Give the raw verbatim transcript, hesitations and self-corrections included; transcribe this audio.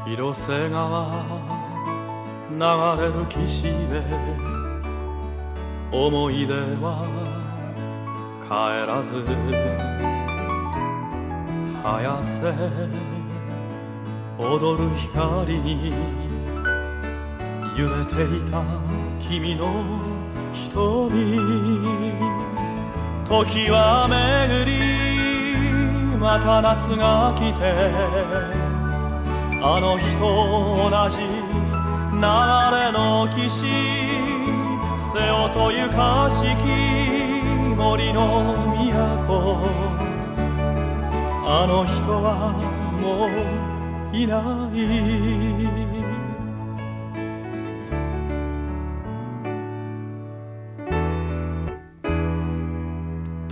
広瀬川流れる岸辺、思い出は帰らず早瀬踊る光に揺れていた君の瞳、時は巡りまた夏が来て、あの日と同じ流れの岸、瀬尾とゆかしき森の都、あの人はもういない。